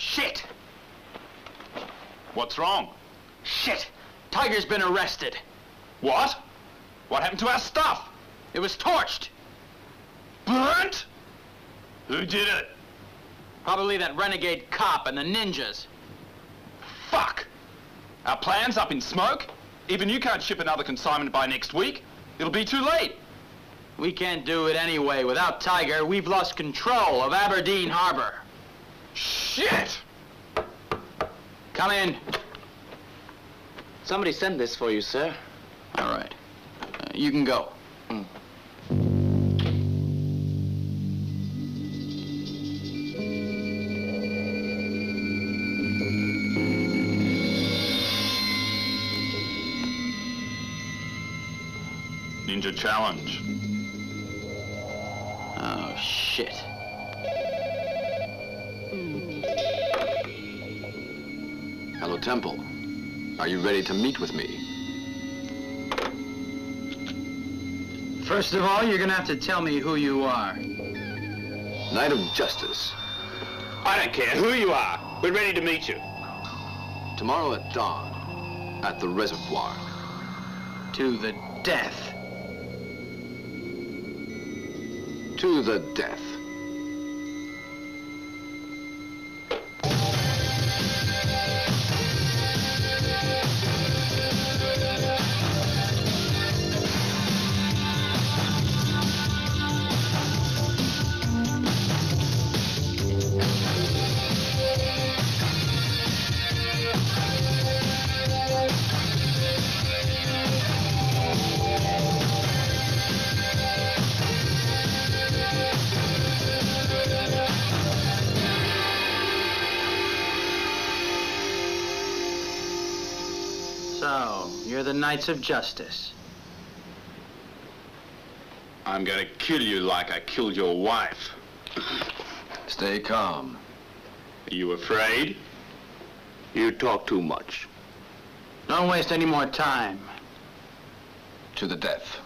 Shit! What's wrong? Shit! Tiger's been arrested. What? What happened to our stuff? It was torched. Burnt? Who did it? Probably that renegade cop and the ninjas. Fuck! Our plan's up in smoke. Even you can't ship another consignment by next week. It'll be too late. We can't do it anyway. Without Tiger, we've lost control of Aberdeen Harbor. Shit! Come in. Somebody sent this for you, sir. All right. You can go. Ninja challenge. Oh, shit. Hello, Temple. Are you ready to meet with me? First of all, you're gonna have to tell me who you are. Knight of Justice. I don't care who you are. We're ready to meet you. Tomorrow at dawn, at the reservoir. To the death. To the death. So, you're the Knights of Justice. I'm gonna kill you like I killed your wife. Stay calm. Are you afraid? You talk too much. Don't waste any more time. To the death.